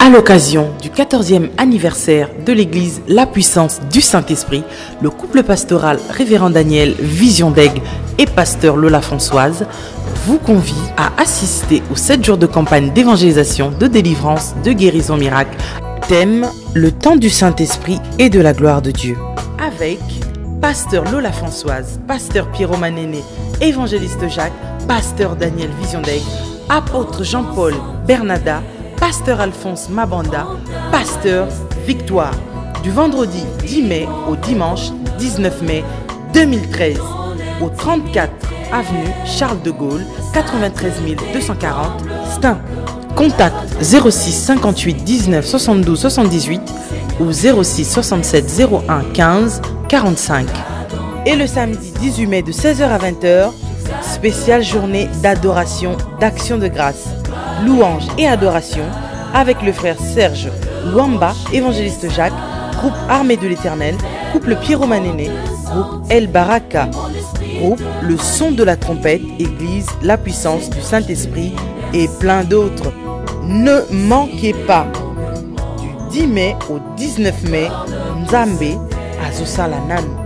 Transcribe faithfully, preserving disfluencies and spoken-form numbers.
À l'occasion du quatorzième anniversaire de l'église La Puissance du Saint-Esprit, le couple pastoral Révérend Daniel Vision d'Aigle et pasteur Lola Françoise vous convie à assister aux sept jours de campagne d'évangélisation, de délivrance, de guérison miracle. Thème: le temps du Saint-Esprit et de la gloire de Dieu. Avec pasteur Lola Françoise, pasteur Pierrot Manéné, évangéliste Jacques, pasteur Daniel Vision d'Aigle, apôtre Jean-Paul Bernada, pasteur Alphonse Mabanda, pasteur Victoire. Du vendredi dix mai au dimanche dix-neuf mai deux mille treize, au trente-quatre avenue Charles de Gaulle, quatre-vingt-treize mille deux cent quarante, Stein. Contact zéro six cinquante-huit dix-neuf soixante-douze soixante-dix-huit ou zéro six soixante-sept zéro un quinze quarante-cinq. Et le samedi dix-huit mai de seize heures à vingt heures, spéciale journée d'adoration, d'action de grâce, louange et adoration avec le frère Serge Luamba, évangéliste Jacques, groupe Armée de l'Éternel, couple Pierrot Manéné, groupe El Baraka, groupe Le Son de la Trompette, église La Puissance du Saint-Esprit et plein d'autres. Ne manquez pas, du dix mai au dix-neuf mai, Nzambe Azosala Nanu.